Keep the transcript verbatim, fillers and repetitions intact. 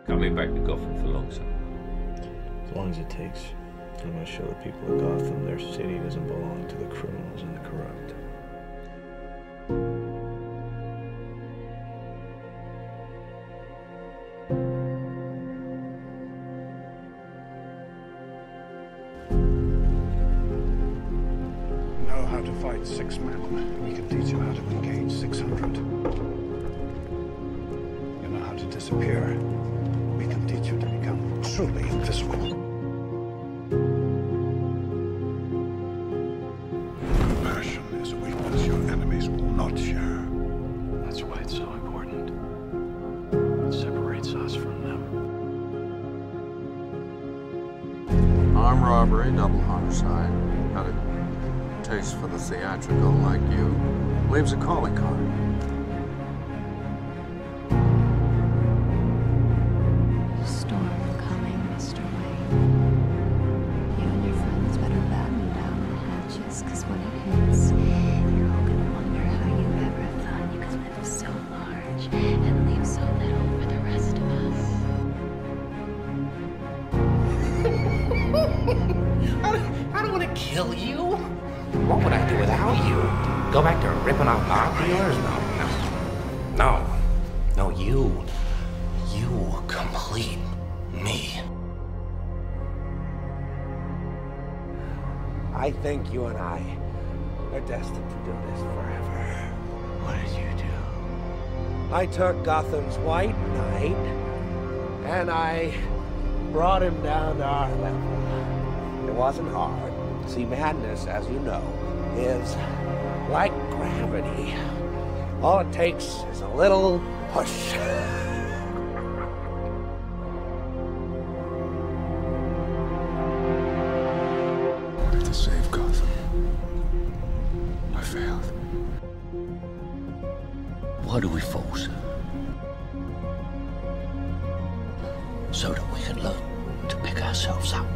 Coming back to Gotham for long, sir? As long as it takes. I'm going to show the people of Gotham their city doesn't belong to the criminals and the corrupt. Know how to fight six men. We can teach you how to engage six hundred. You know how to disappear. We can teach you to become truly invisible. Compassion is a weakness your enemies will not share. That's why it's so important. It separates us from them. Armed robbery, double homicide. Got a taste for the theatrical like you. Leaves a calling card. Storm coming, Mister Wayne. You and your friends better batten down the hatches, because when it hits, you're all gonna wonder how you ever thought you could live so large and leave so little for the rest of us. I don't, I don't want to kill you. What would I do without you? Go back to ripping off mob dealers? No, no. No. No, you. You complete me. I think you and I are destined to do this forever. What did you do? I took Gotham's White Knight and I brought him down to our level. It wasn't hard. See, madness, as you know, is like gravity. All it takes is a little push. I wanted to save Gotham. I failed. Why do we force? So that we can learn to pick ourselves up.